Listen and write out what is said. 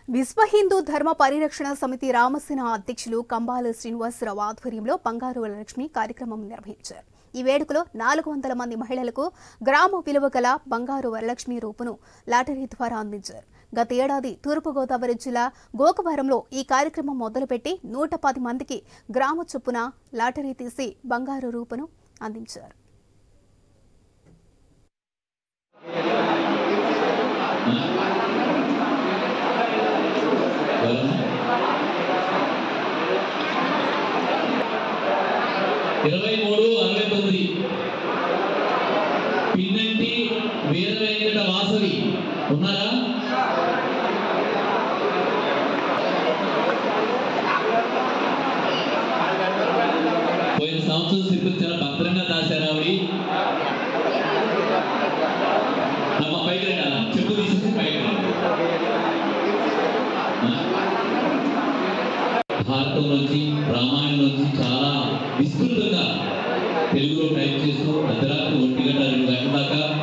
విశ్వ హిందూ ధర్మ పరిరక్షణ సమితి రామసేన అధ్యక్షులు కంబాల శ్రీనివాసరావు ఆధ్వర్యంలో బంగారు వరలక్ష్మి కార్యక్రమం నిర్వహించారు. ఈ వేడుకలో 400 మంది మహిళలకు గ్రామ విలువ గల బంగారు వరలక్ష్మి రూపును లాటరీ ద్వారా అందించారు. గత ఏడాది తూర్పుగోదావరి జిల్లా గోకవరంలో ఈ కార్యక్రమం మొదలుపెట్టి 110 మందికి గ్రామ చొప్పున లాటరీ తీసి బంగారు రూపును అందించారు. పిన్నంటి వీర వెంకట వాసవి ఉన్నారా? పోయిన సంవత్సరం స్థితి చాలా భద్రంగా దాశారు. ఆవిడ నమ్మ పైకి రండి, చెప్పు తీసేసి పైకి భారతం నుంచి రామాయణం నుంచి చాలా విస్తృతంగా తెలుగులో టైప్ చేస్తూ అర్ధరాత్రి 1 గంట 2 గంటల దాకా